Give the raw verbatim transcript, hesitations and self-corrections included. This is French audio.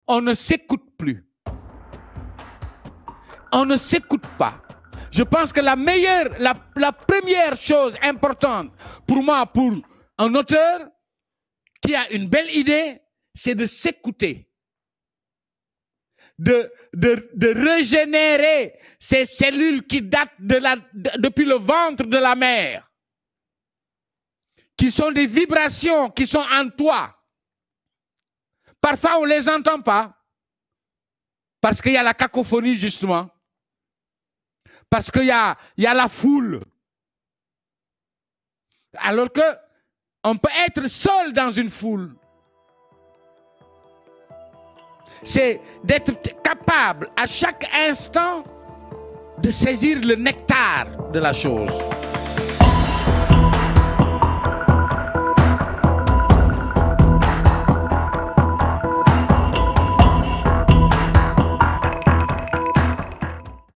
on ne s'écoute plus. On ne s'écoute pas. Je pense que la meilleure, la, la première chose importante pour moi, pour un auteur qui a une belle idée, c'est de s'écouter. De, de, de régénérer ces cellules qui datent de la, de, depuis le ventre de la mère, qui sont des vibrations qui sont en toi. Parfois, on ne les entend pas, parce qu'il y a la cacophonie, justement, parce qu'il y a, il y a la foule. Alors qu'on peut être seul dans une foule. C'est d'être capable à chaque instant de saisir le nectar de la chose.